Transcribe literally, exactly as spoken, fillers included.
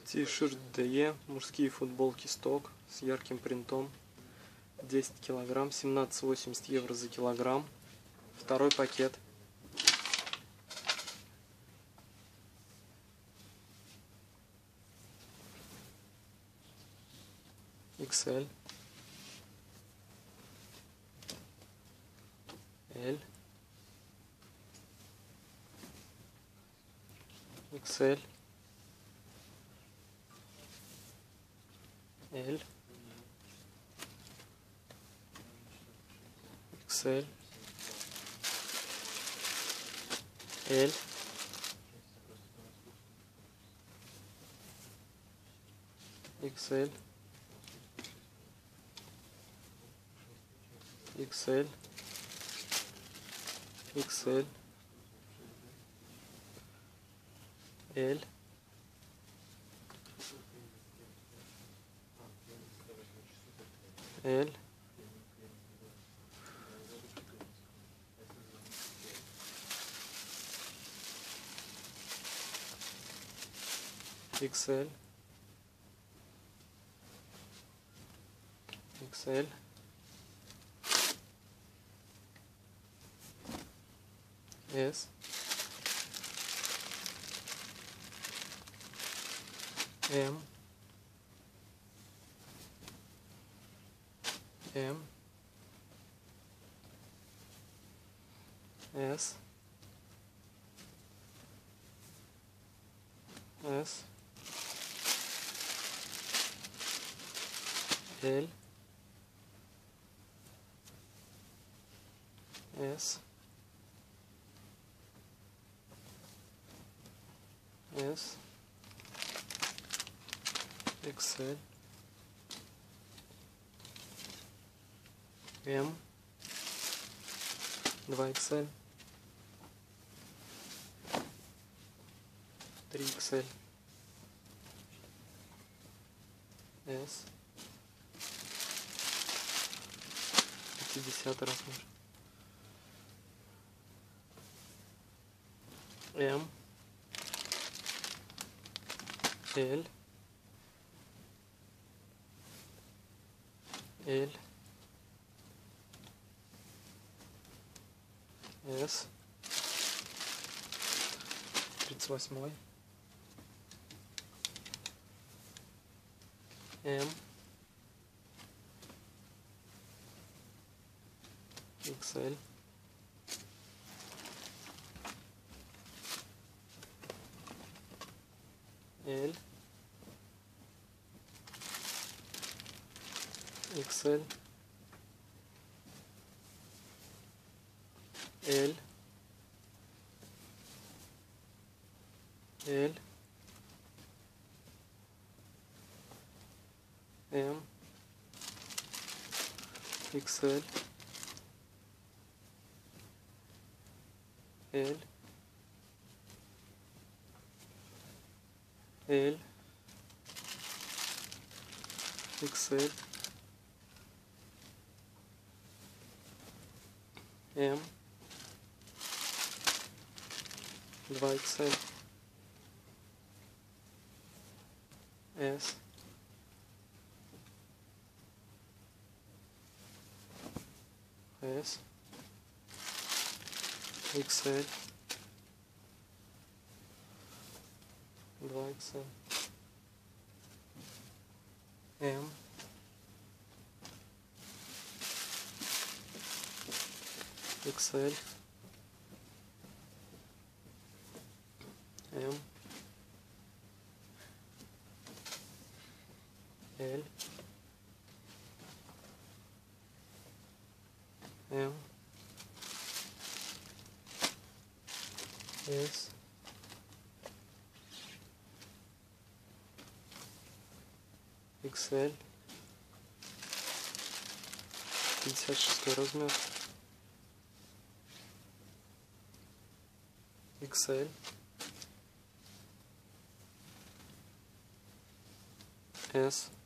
T-shirt дэ е, мужские футболки сток с ярким принтом, десять килограмм, семнадцать восемьдесят евро за килограмм. Второй пакет. икс эль, L, икс эль, L, икс эль, L, икс эль, икс эль, икс эль, L, L, икс эль, икс эль, S, M, M, S, S, L, S, S, икс эль, M, два икс эль, три икс эль, S, пятьдесят размер, M, L, L, S, тридцать восемь, M, икс эль, L, икс эль, L, L, M, икс эль, L, L, икс эль, M, два икс эль, S, S, икс эль, два икс эль, M, икс эль, M, L, M, S, икс эль, пятьдесят шестой размер, икс эль, S,